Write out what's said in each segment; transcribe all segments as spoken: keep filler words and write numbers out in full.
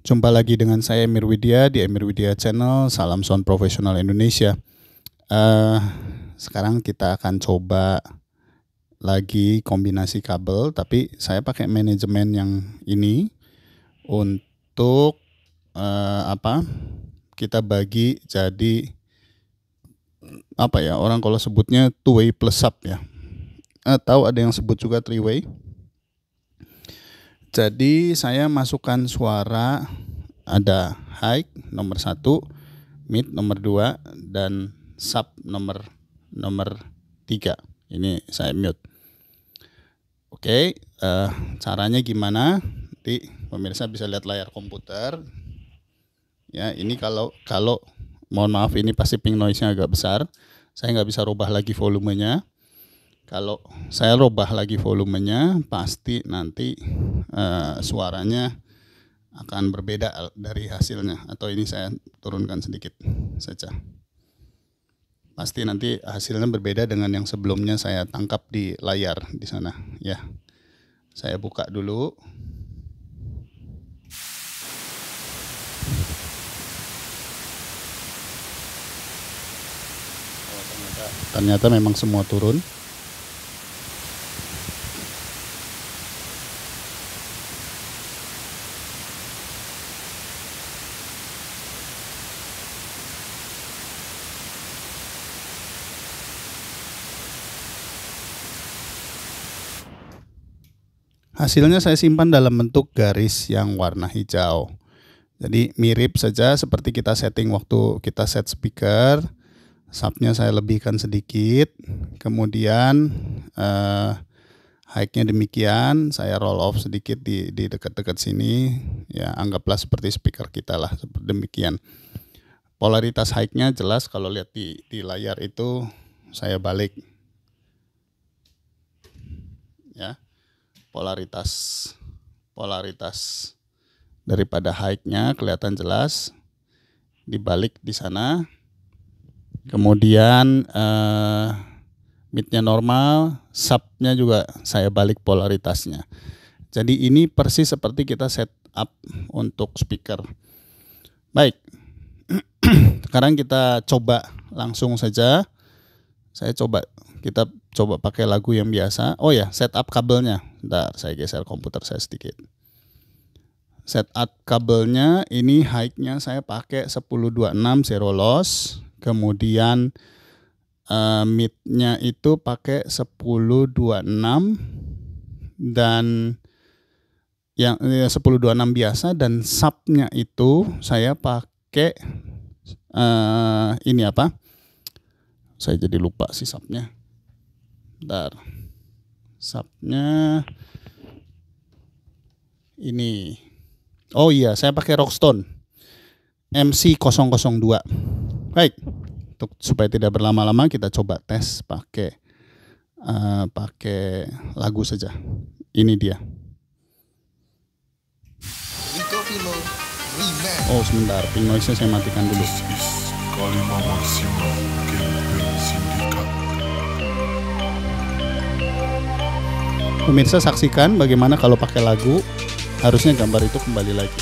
Jumpa lagi dengan saya Emir Widya di Emir Widya Channel. Salam sound profesional Indonesia. Uh, sekarang kita akan coba lagi kombinasi kabel, tapi saya pakai manajemen yang ini untuk uh, apa? Kita bagi jadi apa ya? Orang kalau sebutnya two way plus sub ya. Atau ada yang sebut juga three way. Jadi saya masukkan suara, ada high nomor satu, mid nomor dua, dan sub nomor nomor tiga. Ini saya mute. Oke, uh, caranya gimana? Nanti pemirsa bisa lihat layar komputer. Ya, ini kalau kalau mohon maaf ini pasti ping noise-nya agak besar. Saya nggak bisa rubah lagi volumenya. Kalau saya rubah lagi volumenya, pasti nanti uh, suaranya akan berbeda dari hasilnya. Atau ini saya turunkan sedikit saja. Pasti nanti hasilnya berbeda dengan yang sebelumnya saya tangkap di layar di sana. Ya, saya buka dulu. Oh, ternyata, ternyata memang semua turun. Hasilnya saya simpan dalam bentuk garis yang warna hijau. Jadi mirip saja seperti kita setting waktu kita set speaker. Subnya saya lebihkan sedikit. Kemudian uh, high-nya demikian. Saya roll off sedikit di, di dekat-dekat sini. Ya, anggaplah seperti speaker kita lah, seperti demikian. Polaritas high-nya jelas kalau lihat di, di layar itu saya balik. Ya. polaritas polaritas daripada high-nya kelihatan jelas dibalik di sana. Kemudian eh, mid-nya normal, sub-nya juga saya balik polaritasnya. Jadi ini persis seperti kita setup untuk speaker. Baik. Sekarang kita coba langsung saja. Saya coba kita coba pakai lagu yang biasa. Oh ya, setup kabelnya. Bentar, saya geser komputer saya sedikit. Setup kabelnya ini high-nya saya pakai sepuluh dua puluh enam zero loss. Kemudian uh, mid-nya itu pakai sepuluh dua puluh enam dan yang ya, sepuluh dua puluh enam biasa, dan sub-nya itu saya pakai uh, ini apa? Saya jadi lupa sih sub-nya. Bentar. Subnya ini. Oh iya, saya pakai Rockstone M C nol nol dua. Baik. Untuk supaya tidak berlama-lama kita coba tes pakai uh, pakai lagu saja. Ini dia. Oh sebentar, ping noise-nya saya matikan dulu. Pemirsa saksikan bagaimana kalau pakai lagu, harusnya gambar itu kembali lagi.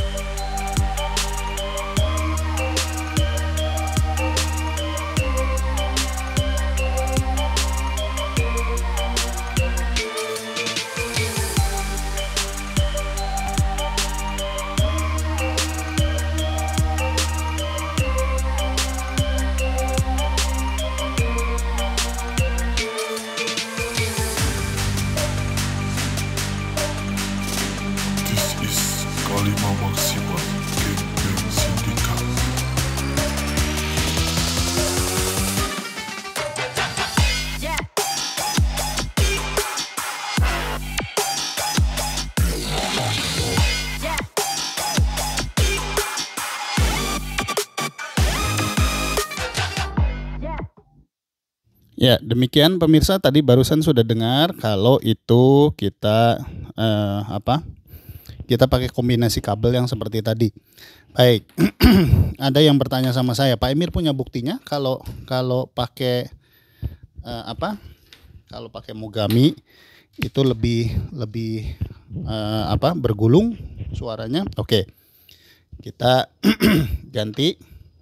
Ya, demikian pemirsa, tadi barusan sudah dengar kalau itu kita eh, apa? Kita pakai kombinasi kabel yang seperti tadi. Baik. Ada yang bertanya sama saya, Pak Emir punya buktinya kalau kalau pakai eh, apa? Kalau pakai Mogami itu lebih lebih eh, apa? Bergulung suaranya. Oke. Kita ganti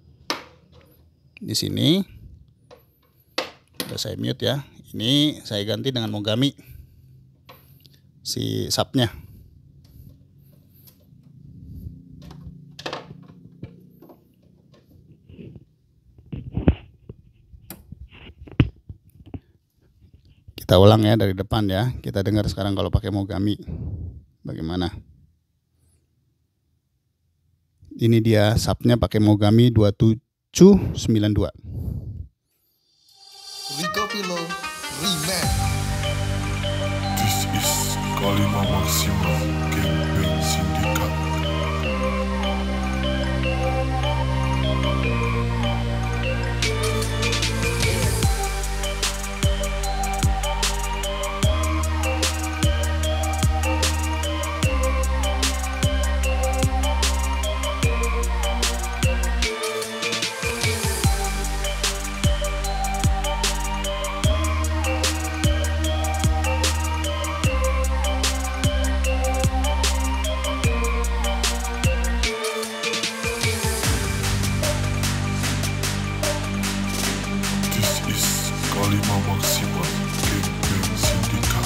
di sini. Udah saya mute ya. Ini saya ganti dengan Mogami si subnya. Kita ulang ya dari depan ya. Kita dengar sekarang kalau pakai Mogami bagaimana. Ini dia subnya pakai Mogami dua tujuh sembilan dua. Rico Pilo Remix. This is Kalima Maxima Campaign Syndicate. Kalima Maxima Campaign Syndicate.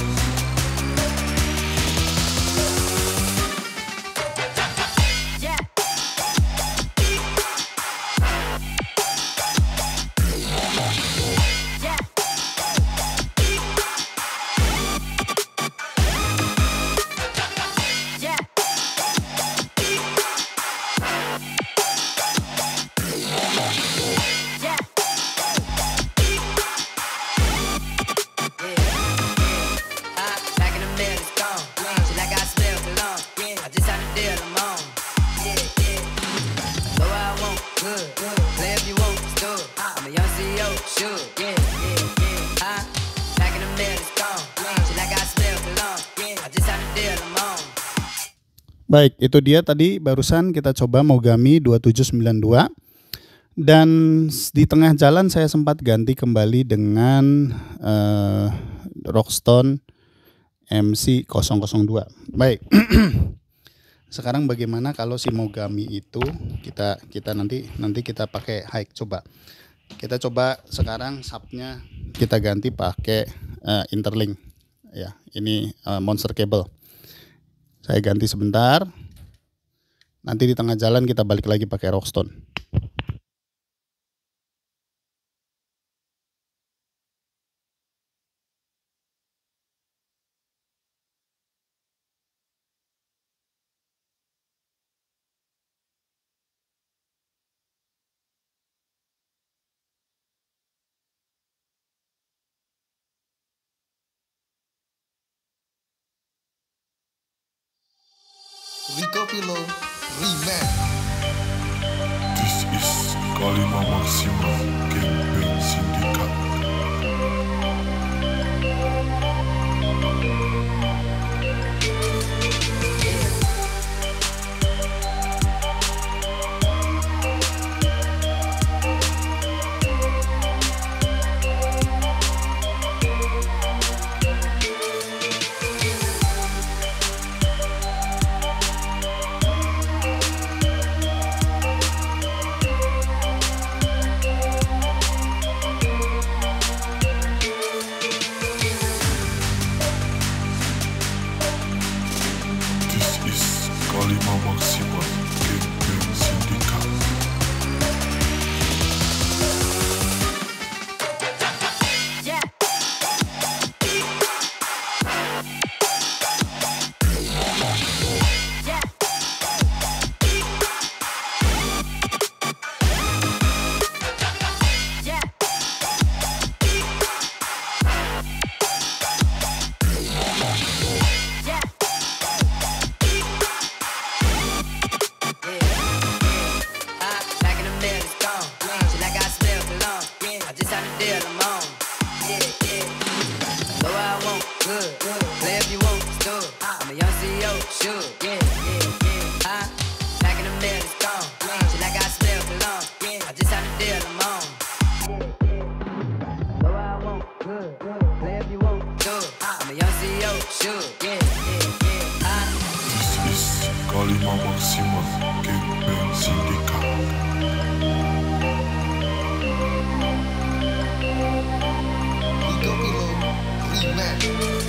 Baik, itu dia tadi barusan kita coba Mogami dua tujuh sembilan dua. Dan di tengah jalan saya sempat ganti kembali dengan uh, Rockstone M C nol nol dua. Baik. Sekarang bagaimana kalau si Mogami itu kita kita nanti nanti kita pakai high, coba. Kita coba sekarang subnya kita ganti pakai uh, interlink ya. Ini uh, monster cable. Saya ganti sebentar. Nanti di tengah jalan kita balik lagi pakai Rockstone. Rico Pilo Remix. This is Kalima Maxima Campaign Syndicate. Kalima Maxima Campaign Syndicate. Maksimal Campaign Sindikat. Rico Pilo Remix.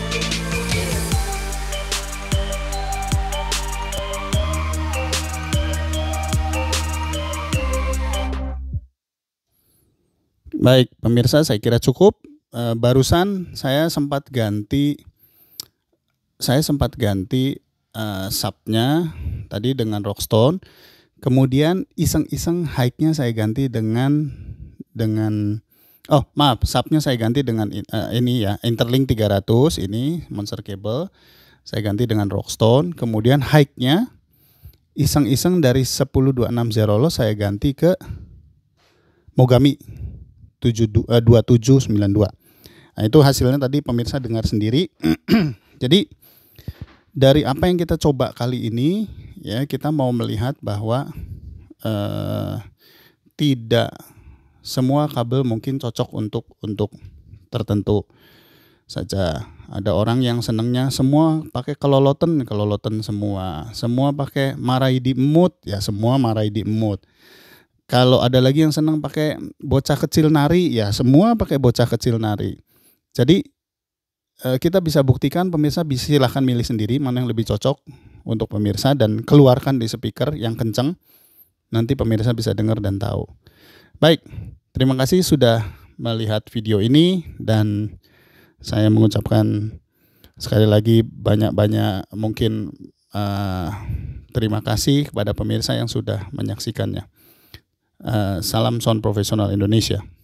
Baik, pemirsa, saya kira cukup. E, barusan saya sempat ganti, saya sempat ganti e, subnya tadi dengan Rockstone. Kemudian iseng-iseng high-nya saya ganti dengan dengan oh maaf, subnya saya ganti dengan e, ini ya, Interlink tiga ratus ini Monster Cable. Saya ganti dengan Rockstone. Kemudian high-nya iseng-iseng dari sepuluh dua enam zero low saya ganti ke Mogami dua tujuh sembilan dua. Nah, itu hasilnya tadi pemirsa dengar sendiri. Jadi dari apa yang kita coba kali ini ya, kita mau melihat bahwa eh, tidak semua kabel mungkin cocok untuk untuk tertentu saja. Ada orang yang senangnya semua pakai keloloten, keloloten semua. Semua pakai maraidi emut, ya semua maraidi emut. Kalau ada lagi yang senang pakai bocah kecil nari, ya semua pakai bocah kecil nari. Jadi kita bisa buktikan, pemirsa bisa silahkan milih sendiri mana yang lebih cocok untuk pemirsa dan keluarkan di speaker yang kencang. Nanti pemirsa bisa dengar dan tahu. Baik, terima kasih sudah melihat video ini dan saya mengucapkan sekali lagi banyak-banyak mungkin uh, terima kasih kepada pemirsa yang sudah menyaksikannya. Uh, salam sound profesional Indonesia.